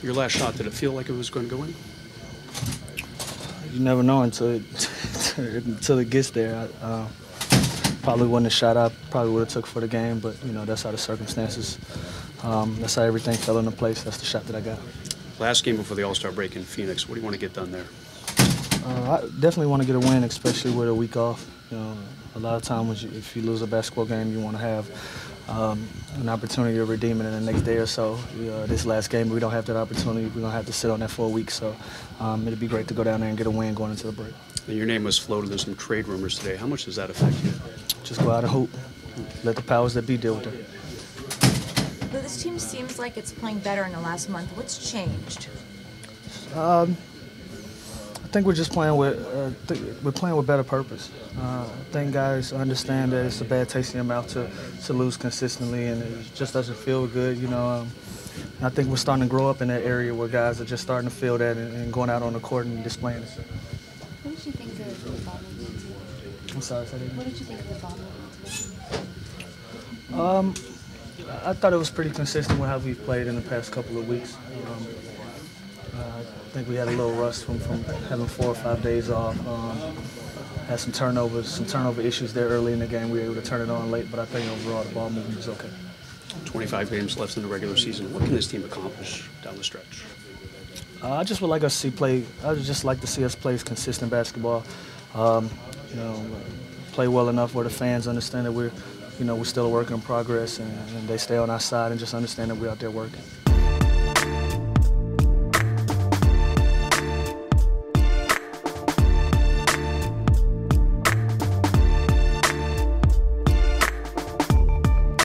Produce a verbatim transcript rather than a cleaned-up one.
Your last shot, did it feel like it was going to go in? You never know until it, until it gets there. I, uh, probably wasn't a shot I probably would have took for the game, but you know that's how the circumstances, um, that's how everything fell into place. That's the shot that I got. Last game before the All-Star break in Phoenix. What do you want to get done there? Uh, I definitely want to get a win, especially with a week off. You know, a lot of times you, if you lose a basketball game, you want to have um, an opportunity to redeem it in the next day or so. Uh, this last game, we don't have that opportunity. We're going to have to sit on that for a week. So um, it'd be great to go down there and get a win going into the break. And your name was floated in some trade rumors today. How much does that affect you? Just go out and hoop. Let the powers that be deal with it. But this team seems like it's playing better in the last month. What's changed? Um, I think we're just playing with uh, th we're playing with better purpose. Uh, I think guys understand that it's a bad taste in your mouth to to lose consistently, and it just doesn't feel good. You know, um, I think we're starting to grow up in that area where guys are just starting to feel that and, and going out on the court and displaying it. What did you think of the bubble game today? I'm sorry, say that again? What did you think of the bubble game today? Um, I thought it was pretty consistent with how we've played in the past couple of weeks. Um, uh, I think we had a little rust from, from having four or five days off. Um, had some turnovers, some turnover issues there early in the game. We were able to turn it on late, but I think overall the ball movement was okay. twenty-five games left in the regular season. What can this team accomplish down the stretch? Uh, I just would like us to see play. I would just like to see us play consistent basketball. Um, you know, play well enough where the fans understand that we're, you know, we're still a work in progress, and, and they stay on our side and just understand that we're out there working.